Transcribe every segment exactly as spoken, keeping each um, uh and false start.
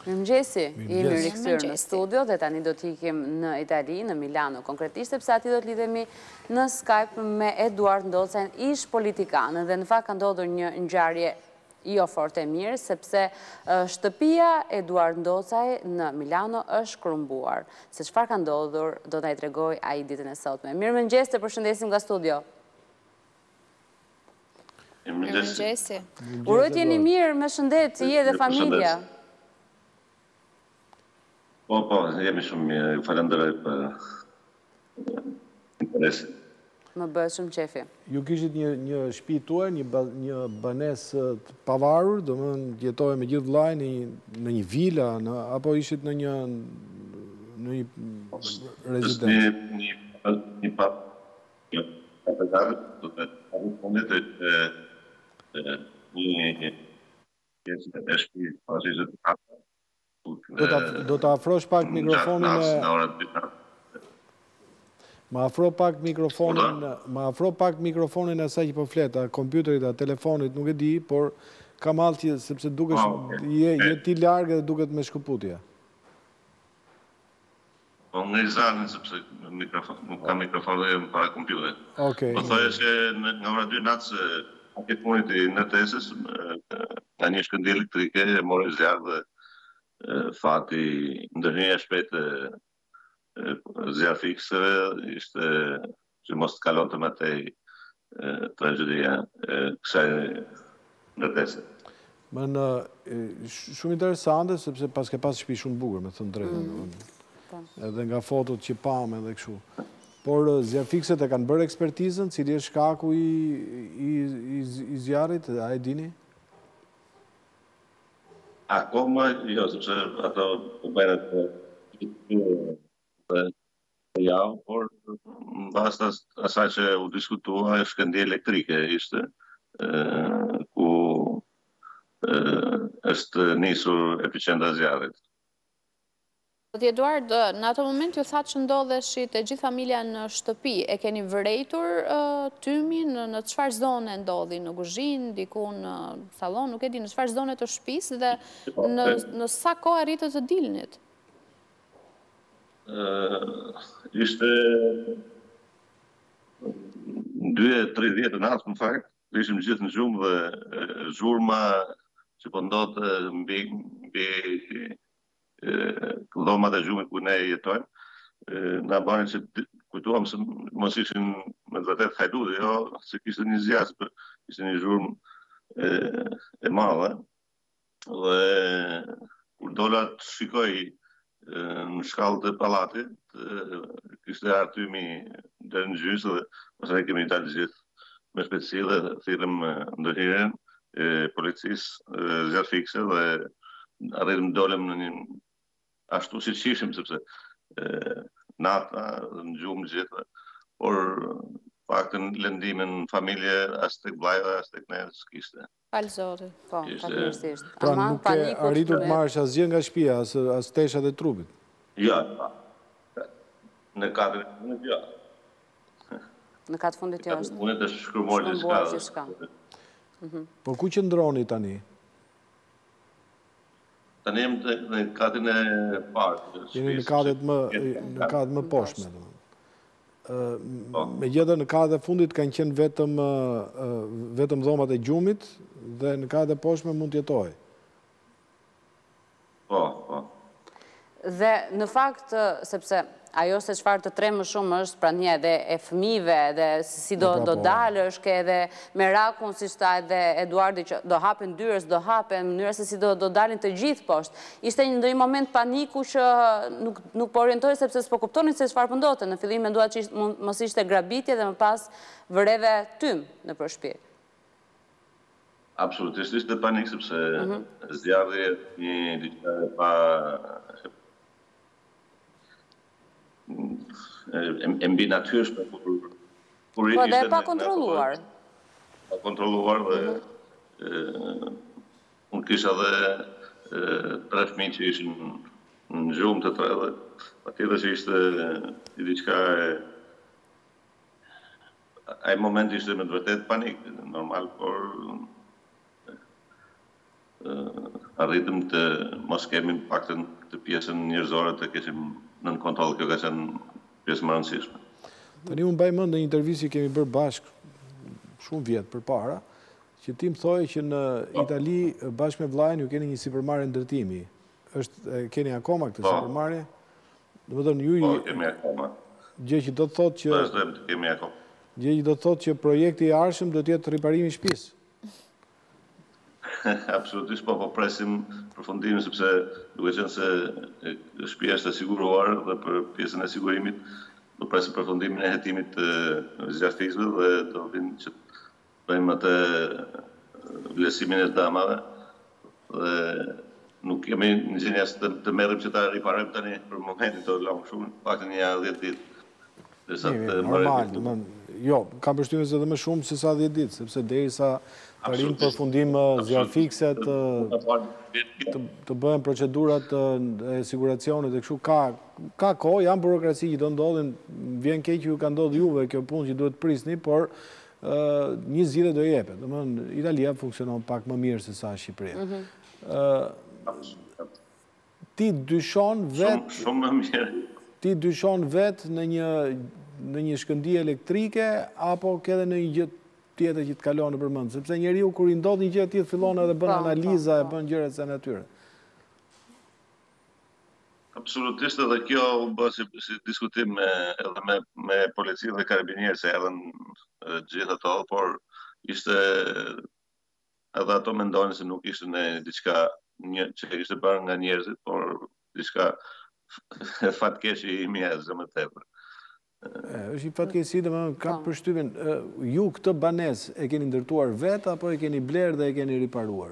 Mirëmëngjesi, jemi rikthyer në studio dhe tani do t'ikim në Itali, në Milano konkretisht, sepse aty do të lidhemi në Skype me Eduard Ndocajn, ish politikan, dhe në fakt ka ndodhur një ngjarje jo fort e mirë, sepse shtëpia Eduard Ndocaj në Milano është krumbuar. Se çfarë ka ndodhur, do t'na i tregoj ai ditën e sotme. Mirëmëngjes, të përshëndesim nga studio. Mirëmëngjesi. Urojt jeni mirë, me shëndet, si je dhe familja? Po, po, jemi shumë mirë, falenderoj për interesin. Më bëhet shumë qefi. Ju kishit një shtëpi tuaj, një banesë të pavarur, do më jetoj me gjithë vllai në një vila, apo ishit në një rezidencë? Një pa, një papetarë, do të punit e një pjesë e shtëpi, pasishtë të hapë. Do të afrosh pak mikrofonin e... Ma afro pak mikrofonin, ma afro pak mikrofonin e asaj që po flet, a kompjuterit, a telefonit, nuk e di, por kam altje, sepse dukesh, je ti largë dhe duket me shkëputje. Po nga i zanin, sepse nuk ka mikrofon dhe më para kompjuterit. Po thoje që nga ora dy natë, a këtë punit i në tesës, ka një shkëndi elektrike, e mori zjarë dhe fati ndërhyrja shpejtë zjarë fikseve, ishte që mos të kalon të matej tragedia kësaj ndërtese. Më në shumë interesante, sepse pas ke pas shtëpi shumë bukur, me thënë drejtën, edhe nga fotot që pam edhe këshu. Por zjarë fikset e kanë bërë ekspertizën, cili është shkaku i zjarit, a e dini? Akoma, jo, sepse ato të bëjnë të javë, por në bastë asaj që u diskutua, e shkëndi elektrike ishte, ku është nisur epicentra zjarrit. Eduard, në ato moment ju thatë që ndodheshit e gjithë familja në shtëpi, e keni vërejtur tymin, në çfarë zone ndodhi, në kuzhinë, diku në sallon, nuk e di, në çfarë zone të shtëpisë dhe në sa kohë arritët të dilnit? Ishte dy e tridhjetë natë, në fakt, ishim gjithë në gjumë dhe zhurma që po ndodhte mbi dhomat e gjumit ku ne jetojmë, nga bani që kujtuam se mos ishin me të vërtet hajdude, jo, se kishte një zjarë, ishte një zhurmë e madhe, dhe kur dola të shikoj në shkallë të palatit, kishte artymi deri në gjysë dhe pastaj kemi dalë gjithë me shpejtësi dhe thirrëm ndërhyrjen e policisë zjarë fikse dhe arritëm dolem në një ashtu si që ishim, sepse nata në gjumë gjithë, por faktën lëndimin familje as tek vllajva as tek ne s'kishte. Falë Zotit. Po, fatmirësisht. Pra nuk e arritur të marrësh asgjë nga shtëpia, as teshat e trupit? Jo, në katër fundit jo. Në katër fundit jo është? Në punit është shkrumor që s'ka. Po ku qëndroni tani? Tani jem në katin e parë. Jeni në katet më poshme. Me gjithë në katet e fundit kanë qenë vetëm dhomat e gjumit dhe në katet e poshme mund t'jetoj. Po, po. Dhe në fakt, sepse ajo se çfarë të tremë më shumë është prania edhe e fëmijëve, edhe si do dalë, është ke edhe merakun, si shta edhe Eduardi, që do hapen dyrës, do hapen, mënyra se si do dalin të gjithë poshtë. Ishte një ndonjë moment paniku që nuk po orientojë, sepse s'po kuptonin se çfarë po ndodhte. Në fillim mendua që mos ishte grabitje dhe më pas vëreve tym nëpër shtëpi. Absolutisht ishte panik, sepse zjarri një diçka e pa e mbi natyrshme. Po dhe e pa kontrolluar. Pa kontrolluar dhe unë kisha dhe tre fëmijë që ishin në gjumë të tre dhe patjetër që ishte një diçka e ai moment ishte me të vërtet panik, normal, por arritëm të mos kemi paktën të pjesën njerëzore të keshim nën kontroll. Kjo ka qenë pjesë më rëndësishme. Tani unë mbaj mend në një intervistë që kemi bërë bashkë shumë vjet përpara, që ti më thoje që në Itali bashkë me vllajën ju keni një sipërmarrje ndërtimi. Është keni akoma këtë sipërmarrje? Domethënë ju Po, kemi akoma. Gjë që do të thotë që Vazhdojmë të kemi akoma. Gjë që do të thotë që projekti i ardhshëm do të jetë riparimi i shtëpisë. Absolutisht, po po presim përfundimin sepse duke qenë se shtëpia është e siguruar dhe për pjesën e sigurimit do presim përfundimin e hetimit të zjarfikësve dhe do vinë që bëjmë atë vlerësimin e damave dhe nuk kemi në gjendje as të, të merrem që ta riparojmë tani për momentin të lamë shumë, paktën një dhjetë ditë. Normal, jo, kam përshtypjen se edhe më shumë se sa dhjetë ditë, sepse derisa të rinë përfundim zjarfikëset, të bëhen procedurat e siguracionit e kështu, ka kohë, janë burokraci që do ndodhin, vjen keq që ju ka ndodhur juve kjo punë që duhet prisni, por një zgjidhje do jepet. Domethënë Italia funksionon pak më mirë se sa Shqipëria. Ti dyshon vetë shumë më mirë. Ti dyshon vetë në një në një shkëndijë elektrike apo ke edhe në një gjë tjetër që të kalon nëpër mend, sepse njeriu kur i ndodh një gjë tjetër fillon edhe bën analiza e bën gjëra të natyre. Absolutisht, edhe kjo u bë si, si diskutim me, edhe me, me policinë dhe karabinierët se erdhën gjithë ato, por ishte edhe ato mendonin se nuk ishte në diçka një, që ishte bërë nga njerëzit, por diçka fatkeqësi i mjezë më tepër. Është një fatkeqësi, domethënë kam përshtypjen, ju këtë banesë e keni ndërtuar vetë apo e keni blerë dhe e keni riparuar?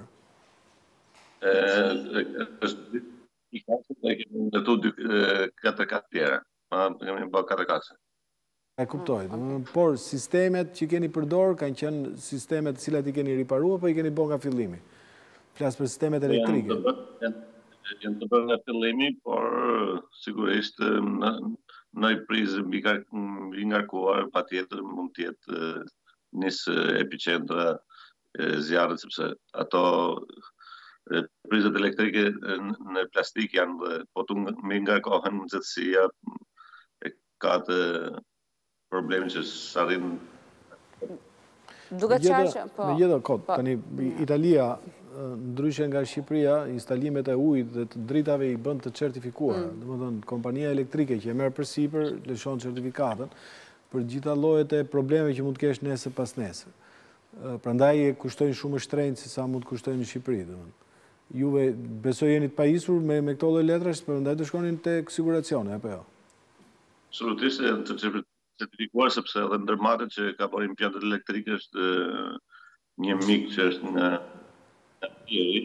Është i kasë e kemi ndërtuar katër katë tjera. Kemi bërë katër katë. E kuptoj, por sistemet që keni përdorur kanë qenë sistemet të cilat i keni riparuar apo i keni bërë nga fillimi? Flas për sistemet elektrike. Janë të bërë nga fillimi, por sigurisht në i prizë mbi ngarkuar, pa tjetër mund tjetë nisë epicentra zjarët, sepse ato prizët elektrike në plastik janë dhe po të mbi ngarkohen nxehtësia e ka të problemin që s'arrin. Duke qarë, po. Në gjithë kod, tani Italia ndryshe nga Shqipëria, instalimet e ujit dhe të dritave i bën të certifikuar. Domethënë, kompania elektrike që e merr përsipër lëshon certifikatën për gjitha llojet e problemeve që mund të kesh nesër pas nesër. Prandaj e kushtojnë shumë më shtrenjtë se sa mund të kushtojnë në Shqipëri, domethënë. Juve besoj jeni të pajisur me me këto lloj letrash, prandaj të shkonin tek siguracioni apo jo? Absolutisht janë të certifikuar sepse edhe ndërmarrja që ka bërë implantet elektrike është një mik që është nga Atiri,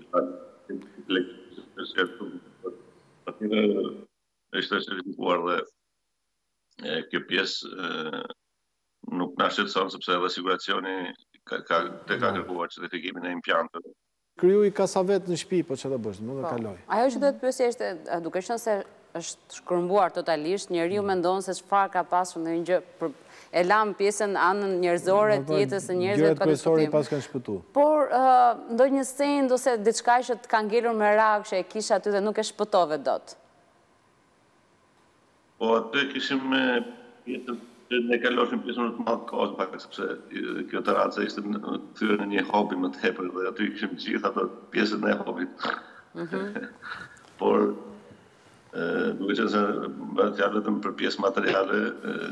është certifikuar dhe kjo pjesë nuk na shqetëson sepse edhe siguracioni ka ka ka kërkuar certifikimin e implanteve. Kriju i kasavet në shtëpi, po çfarë do bësh, më do kaloj. Ajo që do të pyesja është, duke qenë se është shkërmbuar totalisht, njeriu mendon se çfarë ka pasur në një gjë, e lam pjesën anën njerëzore të jetës së njerëzve pa diskutim. Pas kanë shpëtuar. Por ndonjë send ose diçka që të ka ngelur me rak, që e kisha aty dhe nuk e shpëtove dot. Po atë kishim me pjesën që ne kaloshim pjesën më të madhe kohë pak sepse kjo terraca ishte thyer në një hobi më tepër dhe aty kishim gjithë ato pjesën e hobit. Por duke qenë se bëhet fjalë vetëm për pjesë materiale,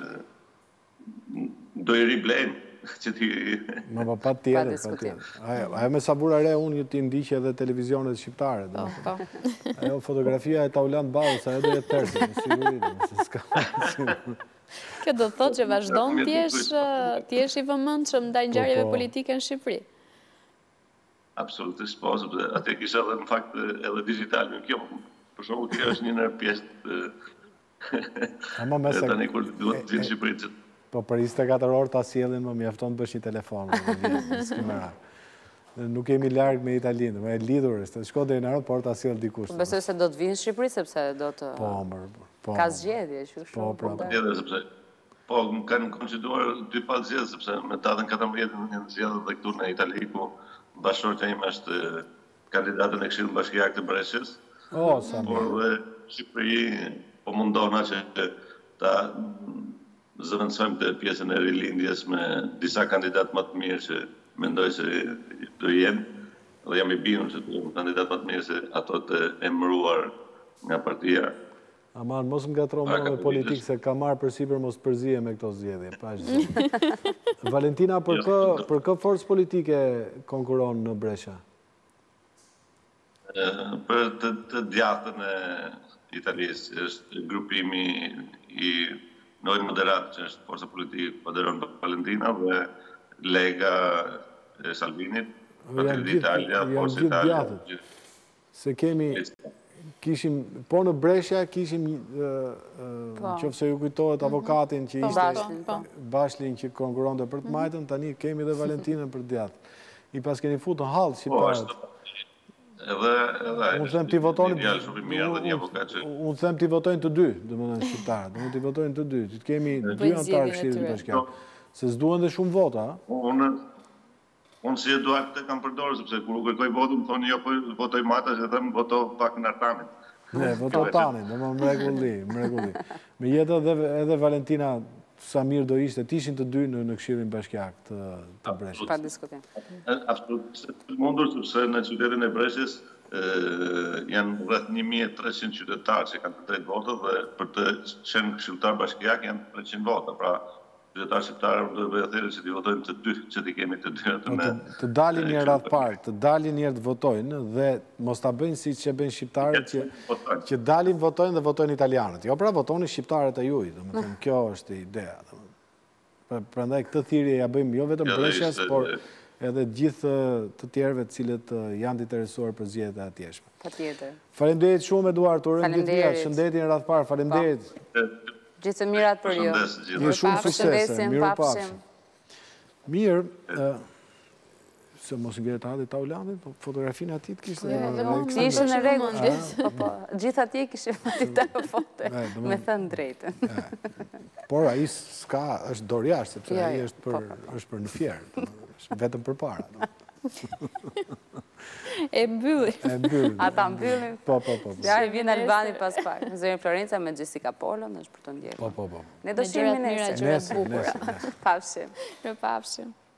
do i riblejmë që ti... Ma pa pa tjetër, pa tjetër. Ajo me sabura re unë ti ndiqe edhe televizionet shqiptare. Ajo fotografia e Taulant Ballës, ajo do jetë tërsi, në sigurit. Kjo do të thotë që vazhdon t'jesh i vëmendshëm ndaj ngjarjeve politike në Shqipëri. Absolutisht po, sepse atë kisha edhe në fakt edhe digital në kjo. Për shembull, kjo është një ndër pjesë të tani kur duhet të vinë Shqipëri. Po për njëzet e katër orë ta sjellin, më mjafton të bësh një telefon. Nuk kemi larg me Italinë, më e lidhur është. Shko deri në aeroport ta sjell dikush. Besoj se do të vinë në Shqipëri sepse do të ka zgjedhje, kështu shumë. Po, po, sepse po kanë konsideruar dy pa zgjedhje sepse me datën katërmbëdhjetë janë zgjedhur edhe këtu në Itali ku bashkëshortja ime është kandidatën e Këshillit Bashkiak të Breshës, O, sa por dhe Shqipëri po mundona që ta zëvendësojmë të pjesën e rilindjes me disa kandidat më të mirë që mendoj se do jenë, dhe jam i bindur që të jenë kandidat më të mirë se ato të emëruar nga partia. Aman, mos më gatro më me politikë, se ka marrë për sipër mos përzije me këto zgjedhje. Valentina, për kë, për kë forcë politike konkuron në Brescia? Për të, të djathtën e Italisë, është grupimi i Noi Moderat, që është forca politike Poderon Valentina, dhe Lega e Salvinit, Partito d'Italia, Forza Italia. Se kemi... Kishim, po në Brescia kishim, qofse ju kujtohet avokatin që ishte Bashlin që konkuronte për të majtën, tani kemi dhe Valentinën për djathtë. I pas keni futur në hallë shqiptarët. Edhe, edhe, unë them ti votojnë, një djalë shumë i mirë dhe një avokat që... Unë them ti votojnë të dy, domethënë shqiptarët, unë ti votojnë të dy, që kemi dy antarë Këshillit Bashkiak. Se s'duan dhe shumë vota, a? Unë Unë si Eduard të kam përdorë, sepse kur u kërkoj votu, më thonë jo, po votoj Mata, që them voto pak në Artanin. Ne, voto Tanin, dhe më mrekulli, mrekulli. Me jetë edhe Valentina, sa mirë do ishte, t'ishin të dy në Këshillin Bashkiak të Breshës. Pa diskutim. Absolut, mundur, sepse në qytetin e Breshës janë rreth një mijë e treqind qytetarë që kanë të drejtë votë, dhe për të qenë këshilltar Bashkiak janë treqind vota, pra qytetarë shqiptarë do të bëjë thirrje që t'i votojnë të dy, që t'i kemi të dy atë me. Të dalin një radh parë, të dalin njerë të votojnë dhe mos ta bëjnë siç e bëjnë shqiptarët që që dalin votojnë dhe votojnë italianët. Jo, pra votoni shqiptarët e juaj, domethënë kjo është ideja, domethënë. Prandaj këtë thirrje ja bëjmë jo vetëm Breshës, por edhe gjithë të tjerëve të cilët janë të interesuar për zgjedhjet e atjeshme. Patjetër. Faleminderit shumë Eduard, urojmë gjithë mirë, shëndetin radh parë. Faleminderit. Gjithë të mirat për ju. Një shumë suksese, miru pafshim. Mirë, se mos ngjerët hati ta ulandin, po fotografinë atit kishtë... Ishë në regullë, gjithë ati kishë atit të fote, me thënë drejtën. Por a i s'ka, është dorjash, sepse a i është për në fjerë, është vetëm për para. E mbylli. Ata mbyllin. Po, po, po. Ja, i vjen Albani pas pak. Zërin Florenca me Jessica Polon, është për të ndjerë. Po, po, po. Ne do shihemi nesër. Nesër, nesër. Pafshim. Në pafshim.